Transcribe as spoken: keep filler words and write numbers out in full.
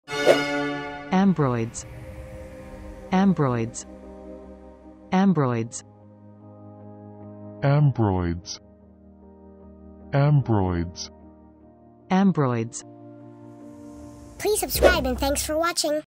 Ambroids. Ambroids. Ambroids. Ambroids. Ambroids. Ambroids. Please subscribe and thanks for watching.